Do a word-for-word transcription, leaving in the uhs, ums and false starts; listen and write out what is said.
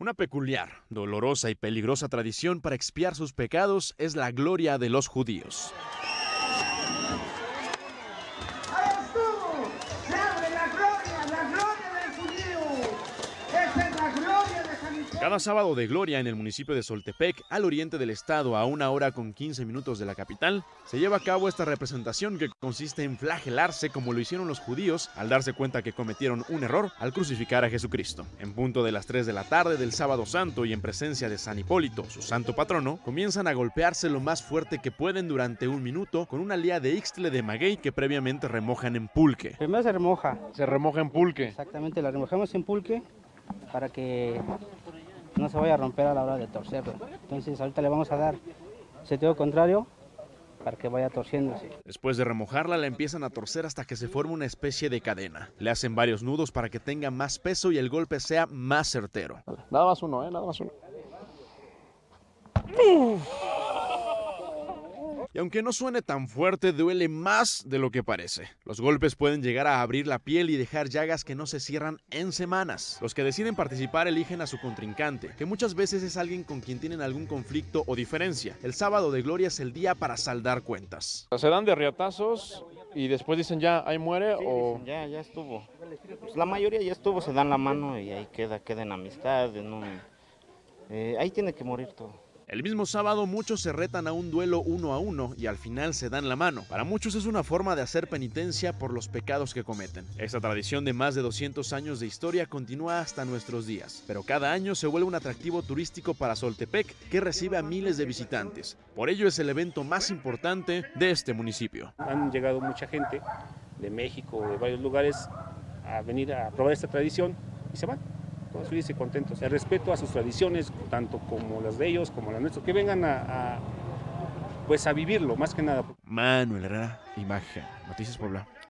Una peculiar, dolorosa y peligrosa tradición para expiar sus pecados es la gloria de los judíos. Cada sábado de gloria en el municipio de Soltepec, al oriente del estado, a una hora con quince minutos de la capital, se lleva a cabo esta representación que consiste en flagelarse como lo hicieron los judíos al darse cuenta que cometieron un error al crucificar a Jesucristo. En punto de las tres de la tarde del sábado santo y en presencia de San Hipólito, su santo patrono, comienzan a golpearse lo más fuerte que pueden durante un minuto con una lía de ixtle de maguey que previamente remojan en pulque. Primero se remoja. Se remoja en pulque. Exactamente, la remojamos en pulque para que no se vaya a romper a la hora de torcerlo. Entonces ahorita le vamos a dar sentido contrario para que vaya torciéndose. Después de remojarla, la empiezan a torcer hasta que se forma una especie de cadena. Le hacen varios nudos para que tenga más peso y el golpe sea más certero. Nada más uno, ¿eh? Nada más uno. Y aunque no suene tan fuerte, duele más de lo que parece. Los golpes pueden llegar a abrir la piel y dejar llagas que no se cierran en semanas. Los que deciden participar eligen a su contrincante, que muchas veces es alguien con quien tienen algún conflicto o diferencia. El sábado de gloria es el día para saldar cuentas. Se dan de riatazos y después dicen ya, ahí muere sí, o... dicen, ya, ya estuvo. Pues la mayoría ya estuvo, se dan la mano y ahí queda, queda en amistad, en un... eh, ahí tiene que morir todo. El mismo sábado muchos se retan a un duelo uno a uno y al final se dan la mano. Para muchos es una forma de hacer penitencia por los pecados que cometen. Esta tradición de más de doscientos años de historia continúa hasta nuestros días, pero cada año se vuelve un atractivo turístico para Soltepec que recibe a miles de visitantes. Por ello es el evento más importante de este municipio. Han llegado mucha gente de México, de varios lugares, a venir a probar esta tradición y se van. Todos felices y contentos. El respeto a sus tradiciones, tanto como las de ellos, como las nuestras, que vengan a, a, pues a vivirlo, más que nada. Manuel Herrera, Imagen, Noticias Puebla.